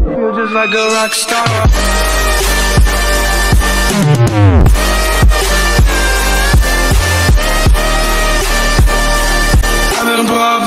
Feel just like a rock star. I've been